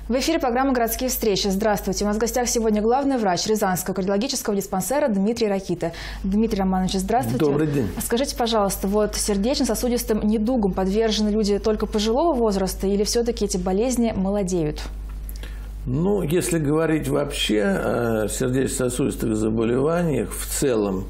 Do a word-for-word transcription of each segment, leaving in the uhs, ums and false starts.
В эфире программа «Городские встречи». Здравствуйте. У нас в гостях сегодня главный врач Рязанского кардиологического диспансера Дмитрий Ракита. Дмитрий Романович, здравствуйте. Добрый день. Скажите, пожалуйста, вот сердечно-сосудистым недугам подвержены люди только пожилого возраста или все-таки эти болезни молодеют? Ну, если говорить вообще о сердечно-сосудистых заболеваниях в целом,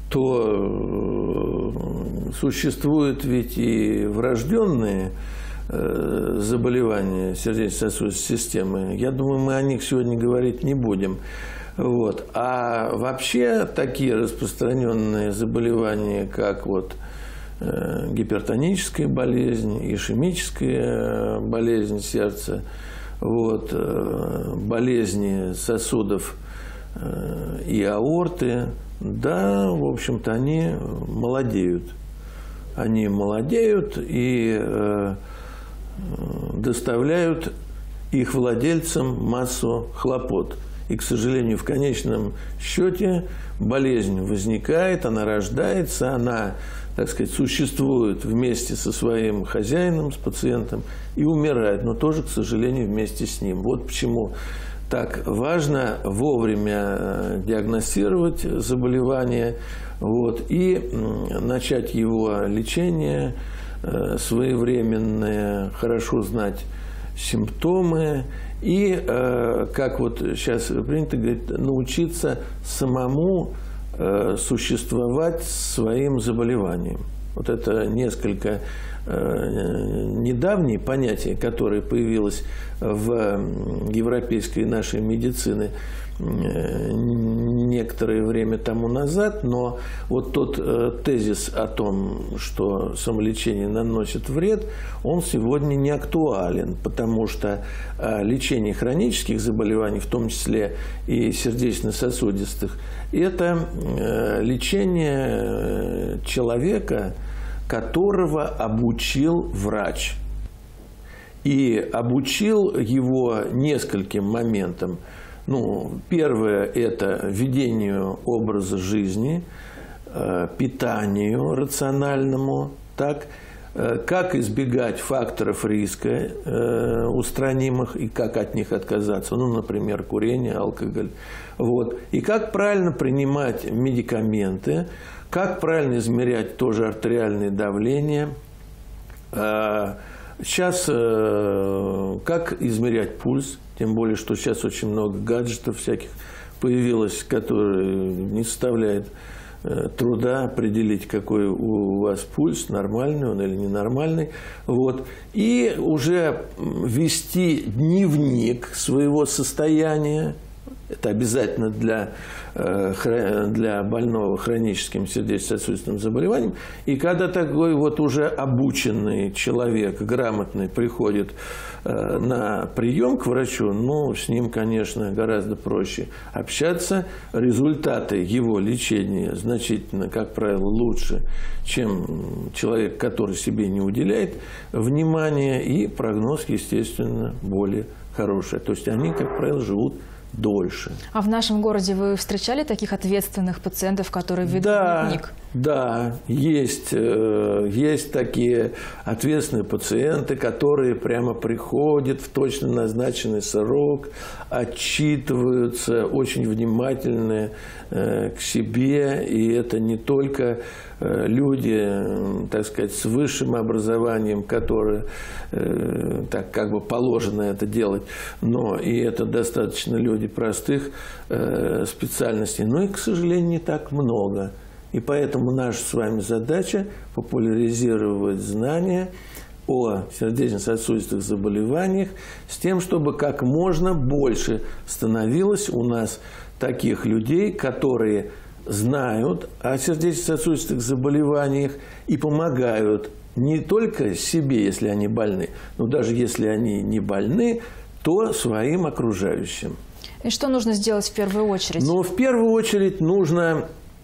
то существуют ведь и врожденные заболевания сердечно-сосудистой системы. Я думаю, мы о них сегодня говорить не будем. Вот. А вообще такие распространенные заболевания, как вот э, гипертоническая болезнь, ишемическая болезнь сердца, вот, э, болезни сосудов э, и аорты, да, в общем-то, они молодеют. Они молодеют и э, доставляют их владельцам массу хлопот. И, к сожалению, в конечном счете болезнь возникает, она рождается, она, так сказать, существует вместе со своим хозяином, с пациентом и умирает, но тоже, к сожалению, вместе с ним. Вот почему так важно вовремя диагностировать заболевание, вот, и начать его лечение своевременное, хорошо знать симптомы и, как вот сейчас принято говорить, научиться самому существовать с своим заболеванием. Вот это несколько недавнее понятие, которое появилось в европейской нашей медицине некоторое время тому назад, но вот тот тезис о том, что самолечение наносит вред, он сегодня не актуален, потому что лечение хронических заболеваний, в том числе и сердечно-сосудистых, это лечение человека, которого обучил врач. И обучил его нескольким моментам. Ну, первое – это ведению образа жизни, питанию рациональному, так, как избегать факторов риска устранимых и как от них отказаться, ну, например, курение, алкоголь. Вот. И как правильно принимать медикаменты, как правильно измерять тоже артериальное давление. Сейчас как измерять пульс, тем более, что сейчас очень много гаджетов всяких появилось, которые не составляет труда определить, какой у вас пульс, нормальный он или ненормальный. Вот. И уже вести дневник своего состояния. Это обязательно для, для больного хроническим сердечно-сосудистым заболеванием. И когда такой вот уже обученный человек, грамотный, приходит на прием к врачу, ну, с ним, конечно, гораздо проще общаться. Результаты его лечения значительно, как правило, лучше, чем человек, который себе не уделяет внимания. И прогноз, естественно, более хороший. То есть они, как правило, живут дольше. А в нашем городе вы встречали таких ответственных пациентов, которые ведут да, дневник? Да, есть, есть такие ответственные пациенты, которые прямо приходят в точно назначенный срок, отчитываются, очень внимательны к себе, и это не только люди, так сказать, с высшим образованием, которые так как бы положено это делать, но и это достаточно люди простых специальностей, но и, к сожалению, не так много. И поэтому наша с вами задача популяризировать знания о сердечно-сосудистых заболеваниях с тем, чтобы как можно больше становилось у нас таких людей, которые знают о сердечно-сосудистых заболеваниях и помогают не только себе, если они больны, но даже если они не больны, то своим окружающим. И что нужно сделать в первую очередь? Ну, в первую очередь нужно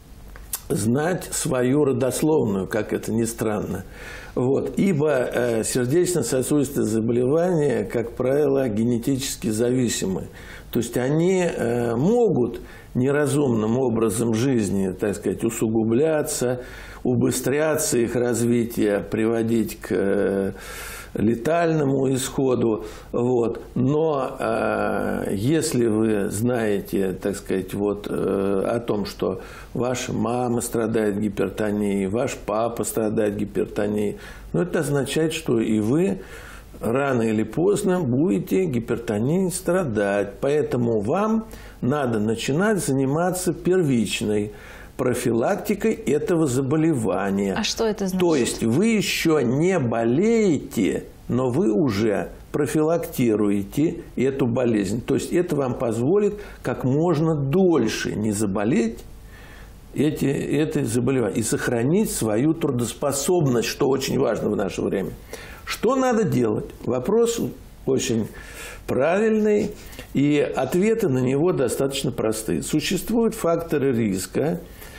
знать свою родословную, как это ни странно. Вот. Ибо э, сердечно-сосудистые заболевания, как правило, генетически зависимы. То есть они э, могут неразумным образом жизни, так сказать, усугубляться, убыстряться их развитие, приводить к э, летальному исходу. Вот. Но э, если вы знаете, так сказать, вот, э, о том, что ваша мама страдает гипертонией, ваш папа страдает гипертонией, ну, это означает, что и вы рано или поздно будете гипертонией страдать. Поэтому вам надо начинать заниматься первичной профилактикой этого заболевания. А что это значит? То есть вы еще не болеете, но вы уже профилактируете эту болезнь. То есть это вам позволит как можно дольше не заболеть эти, это заболевание и сохранить свою трудоспособность, что очень важно в наше время. Что надо делать? Вопрос очень правильный, и ответы на него достаточно простые. Существуют факторы риска,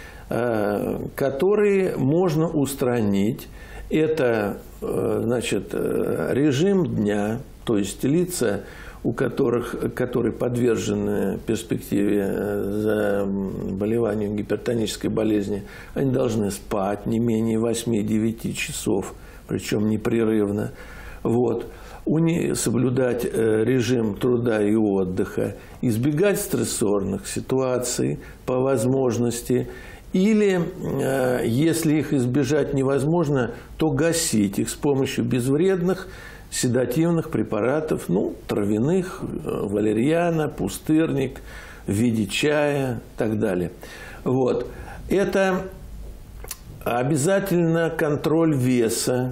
которые можно устранить. Это, значит, режим дня, то есть лица, у которых, которые подвержены перспективе заболеванию гипертонической болезни, они должны спать не менее восьми-девяти часов, причем непрерывно. Вот. Соблюдать режим труда и отдыха, избегать стрессорных ситуаций по возможности, или, если их избежать невозможно, то гасить их с помощью безвредных седативных препаратов, ну, травяных, валерьяна, пустырник, в виде чая и так далее. Вот. Это обязательно контроль веса.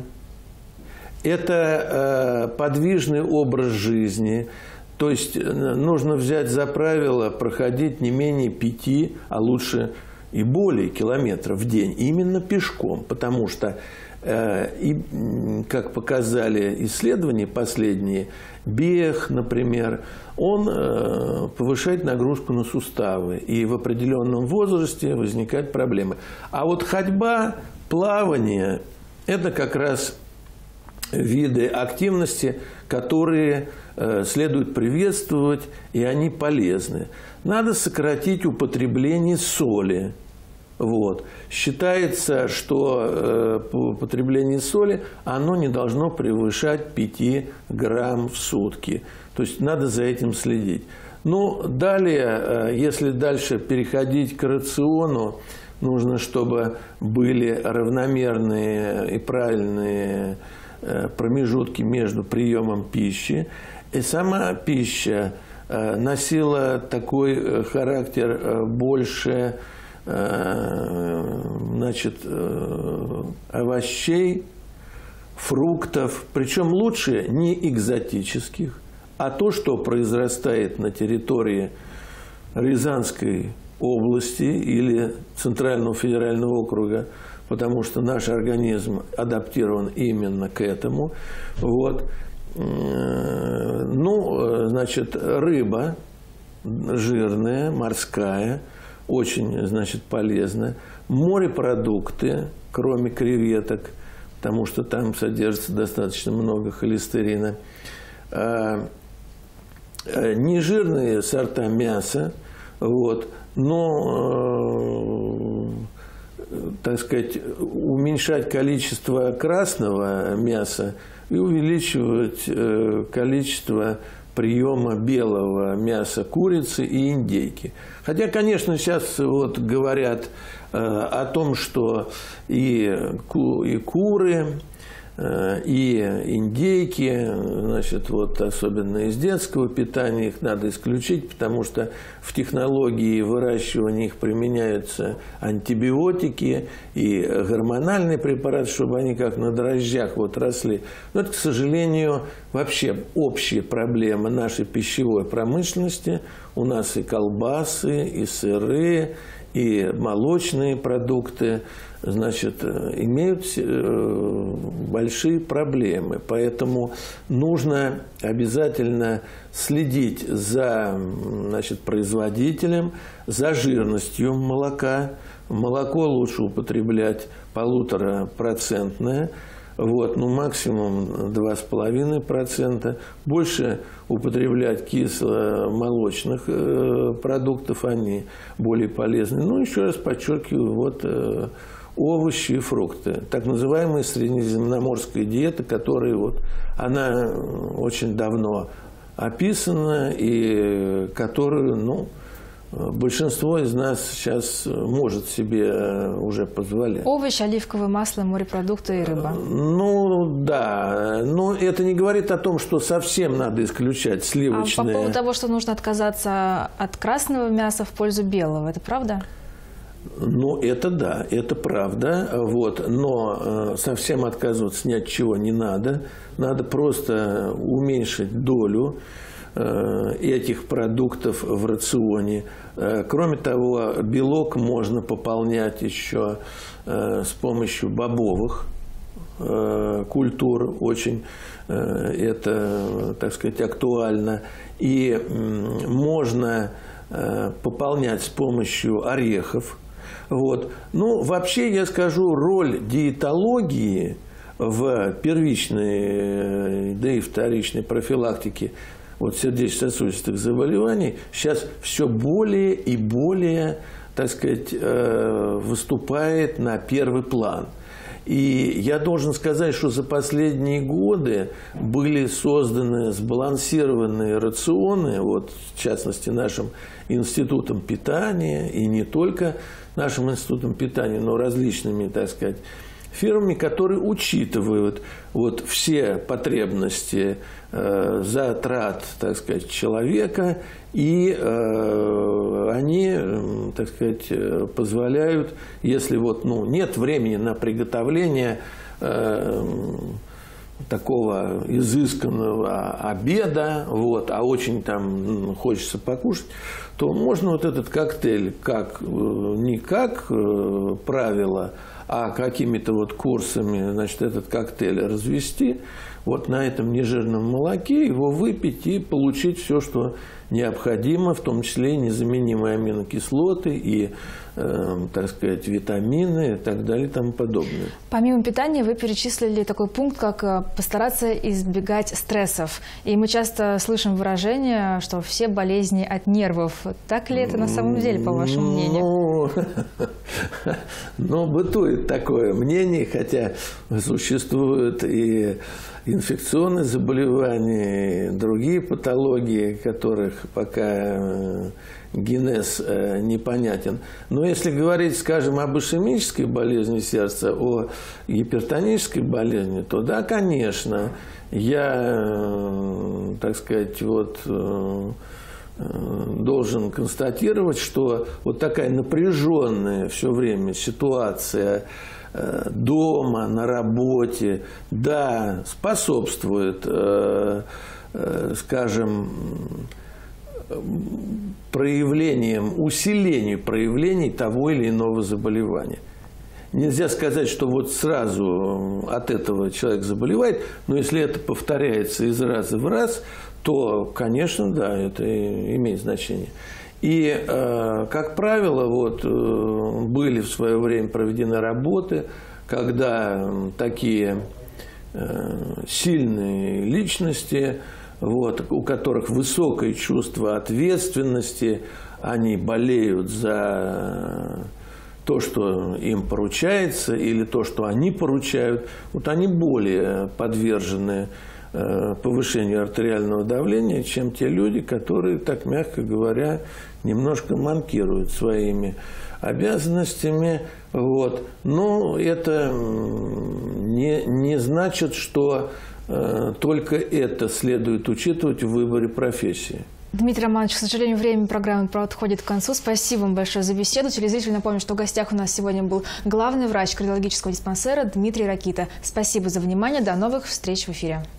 Это э, подвижный образ жизни, то есть нужно взять за правило проходить не менее пяти, а лучше и более километров в день, именно пешком, потому что, э, и, как показали исследования последние, бег, например, он э, повышает нагрузку на суставы, и в определенном возрасте возникают проблемы. А вот ходьба, плавание – это как раз виды активности, которые э, следует приветствовать, и они полезны. Надо сократить употребление соли. Вот. Считается, что э, употребление соли оно не должно превышать пяти грамм в сутки. То есть надо за этим следить. Ну, далее, э, если дальше переходить к рациону, нужно, чтобы были равномерные и правильные промежутки между приемом пищи. И сама пища носила такой характер больше, значит, овощей, фруктов, причем лучше не экзотических, а то, что произрастает на территории Рязанской области или Центрального федерального округа, потому что наш организм адаптирован именно к этому. Вот. Ну, значит, рыба жирная, морская, очень, значит, полезна. Морепродукты, кроме креветок, потому что там содержится достаточно много холестерина. Нежирные сорта мяса, вот, но, так сказать, уменьшать количество красного мяса и увеличивать количество приема белого мяса курицы и индейки. Хотя, конечно, сейчас вот говорят о том, что и, и куры, и индейки, значит, вот особенно из детского питания их надо исключить, потому что в технологии выращивания их применяются антибиотики и гормональные препараты, чтобы они как на дрожжах вот росли. Но это, к сожалению, вообще общая проблема нашей пищевой промышленности. У нас и колбасы, и сыры, и молочные продукты, значит, имеют большие проблемы. Поэтому нужно обязательно следить за, значит, производителем, за жирностью молока. Молоко лучше употреблять полуторапроцентное, вот, ну, максимум два с половиной процента. Больше употреблять кисломолочных э, продуктов, они более полезны. Ну, еще раз подчеркиваю, вот э, овощи и фрукты. Так называемая средиземноморская диета, которая вот, она очень давно описана и которую, ну, большинство из нас сейчас может себе уже позволять. Овощи, оливковое масло, морепродукты и рыба. Ну, да. Но это не говорит о том, что совсем надо исключать сливочное. А по поводу того, что нужно отказаться от красного мяса в пользу белого, это правда? Ну, это да, это правда. Вот. Но э, совсем отказываться ни от чего не надо. Надо просто уменьшить долю этих продуктов в рационе. Кроме того, белок можно пополнять еще с помощью бобовых культур. Очень это, так сказать, актуально. И можно пополнять с помощью орехов. Вот. Ну, вообще, я скажу, роль диетологии в первичной, да и вторичной профилактике вот сердечно-сосудистых заболеваний сейчас все более и более, так сказать, выступает на первый план. И я должен сказать, что за последние годы были созданы сбалансированные рационы, вот, в частности, нашим институтом питания, и не только нашим институтом питания, но различными, так сказать, фирмами, которые учитывают вот все потребности э, затрат, так сказать, человека, и э, они, э, так сказать, позволяют, если вот, ну, нет времени на приготовление э, такого изысканного обеда, вот, а очень там хочется покушать, то можно вот этот коктейль как, не как э, правило, а какими-то вот курсами, значит, этот коктейль развести, вот на этом нежирном молоке его выпить и получить все, что необходимо, в том числе и незаменимые аминокислоты, и, э, так сказать, витамины и так далее и тому подобное. Помимо питания вы перечислили такой пункт, как постараться избегать стрессов. И мы часто слышим выражение, что все болезни от нервов. Так ли это на самом деле, по вашему мнению? Ну, ну бытует такое мнение, хотя существуют и инфекционные заболевания, и другие патологии, которых пока генез непонятен. Но если говорить, скажем, об ишемической болезни сердца, о гипертонической болезни, то да, конечно, я, так сказать, вот должен констатировать, что вот такая напряженная все время ситуация дома, на работе, да, способствует, скажем, проявлениям, усилению проявлений того или иного заболевания. Нельзя сказать, что вот сразу от этого человек заболевает, но если это повторяется из раза в раз, то, конечно, да, это имеет значение. И, э, как правило, вот, э, были в свое время проведены работы, когда такие э, сильные личности, вот, у которых высокое чувство ответственности, они болеют за то, что им поручается, или то, что они поручают, вот они более подвержены повышению артериального давления, чем те люди, которые, так мягко говоря, немножко манкируют своими обязанностями. Вот. Но это не, не значит, что э, только это следует учитывать в выборе профессии. Дмитрий Романович, к сожалению, время программы подходит к концу. Спасибо вам большое за беседу. Телезрители, напомню, что в гостях у нас сегодня был главный врач кардиологического диспансера Дмитрий Ракита. Спасибо за внимание. До новых встреч в эфире.